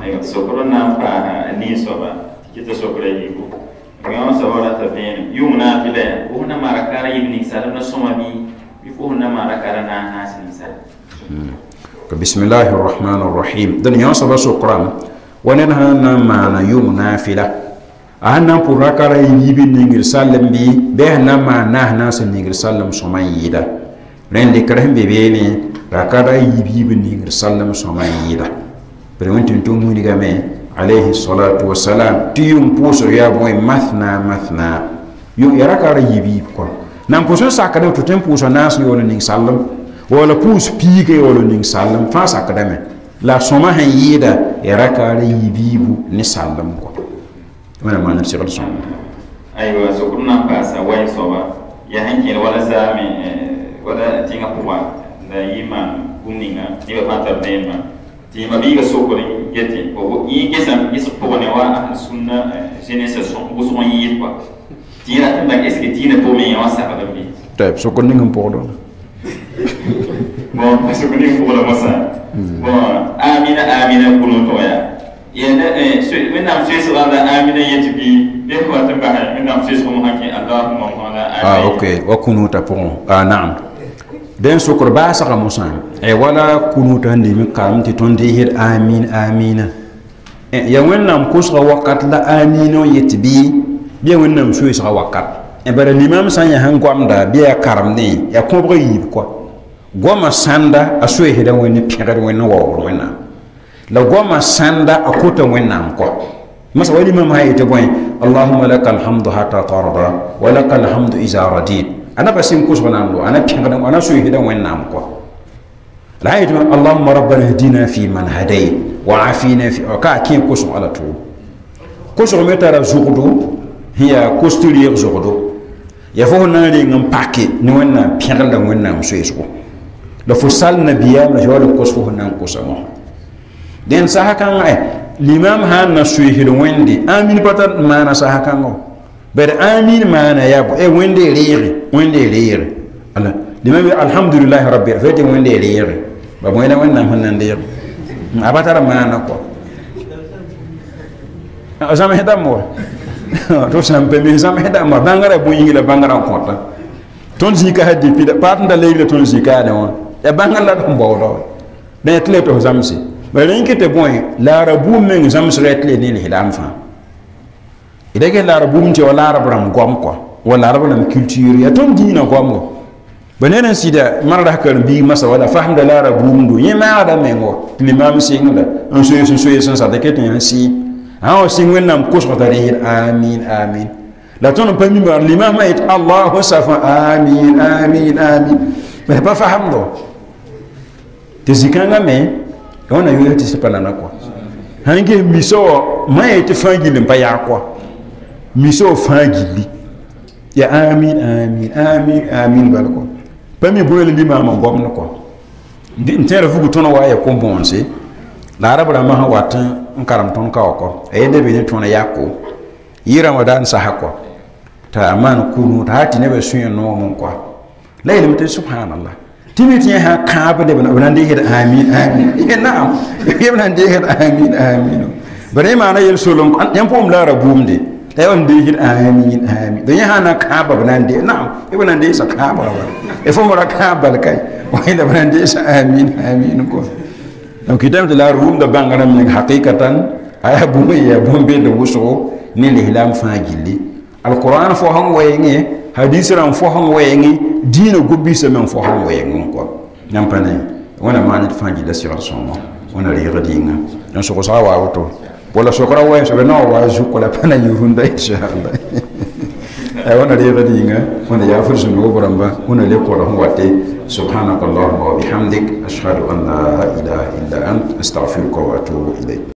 Ayo sokoro na pa ni soba kita sokoro yigo ngawa sabara ta ben yumna fila ko na marakara yibni sala na soma bi ko na marakara na hasin sala bismillahir rahmanir rahim dan ya sabara sokram wanen na mana yumna fila anna purakara yibi ningir salam bi be na mana na sin ningir salam soma yida rende krem be ni rakara yibi ningir salam soma yida Perwentin tu muni game alayhi salatu wassalam tiyum poso ya boy mathna yu yarakara yibi ko nam poso sakada to tempo so nas yo ning sallam wala pus pige yo ning sallam fa sakada me la soma han yida yarakara yibibu ni sallam ko wala man sirr son aywa so kunna pasa way soba ya hanke wala zame wala tinga puwa da yima kuninga ni ba pata bema ti mabiga sokori geti o yi gesam is pone wa sunna jeunesse son ko son yi quoi tira tamba est-ce que tira to me wa sa ba bi tayeb sokoni ngam podo bon sokoni ngam podo masa bon amina kuno to ya yenda so menam so da amina yeti bi de ko tamba ha menam so mo hakki allahumma ala okay wa kunu ta pon na'am den sokor ba saka musan wala kunuta handi min karam ti ton de hir amina ya wannam kusra waqat la amino yetbi bi wannam so isa waqat bara limam sanya han gwamda bi ya karam ne ya ko bro yib ko goma sanda aso hida woni pegad woni wo wonna la goma sanda akota wonnam ko masa wali limam hayete boy allahumma lakal hamdu hatta tarda wa lakal hamdu iza radid أنا بسيم كوس وناملو أنا بيعمل أنا سوي هذا وين نامكوا لا يجمع اللهم ربنا هدينا في من هديت وعافينا في كاكين كوس على طول كوس متى زغدو هي كوس تليق زغدو يفونا لين باكي نونا بيعمل وين نام سوي سو لفصل نبيام لجوال كوس فونا كوس ما دين ساكان الإمام هان نسوي هذا وين دي آمين بطل ما نساكانه ber amin mana ya bo wende leere ala limam alhamdulillah rabbil fati wende leere ba mo ina wannan hannan de abatara mana ko azama hedam mo to sampe mi zama hedam ma bangara bo yingila bangara ko ta ton zika hadi pida patnda leere ton zika da won ya bangala do mbawdo de tle to zamsi ba rinki te boy la rabu men zamsi retle ni hilam fa ida ke la rabum ti wala rabram gom ko wala rabram culture ya ton dina gom go benenen sida marada kan bi masa wala faham da la rabum do yema ada mengo limam singla on so sa de ketin si ha o singwen nam ko so tare amin la ton pa mi mar limam ayt allah safa amin mais pas faham do te zikanga me on a eu ti sepala na ko hange miso mai te fangile pa ya ko miso fagili ya amin balko pami boyel lima ma gomna ko din tere fugu tono waye ko bonse la arabra ma ha watan karam ton ka ko e de be tono yakko yira wadan sahako ta aman kunu ta hati ne be sunya no mon ko layla mate subhanallah timiti ha kaaba de bana de heda amin na'am yebna de heda amin bare ma na yel solon yan pom la rabumde tayon de hir amin donya hana kaaba banande na'am ibn de sa kaaba e fo mora kaaba kay wayla banande sa amin ko donc idam de la rum da bangara min haqiqatan aya bu ya bombe de wuso ni lihlam fa gilli alquran fo han wayengi hadith ran fo han wayengi dina gobbi se men fo han wayengi ko nampane wana manit fa gilli sira sonno wana ri radinga dan so ko sawa auto wala sokora wa so no wa zuko la pana yurunda inshallah ay wana de gadinga wana ya fursu no boramba wana le ko ran wate subhanakallahumma wa bihamdik ashhadu an la ilaha illa ant astaghfiruka wa atubu ilayk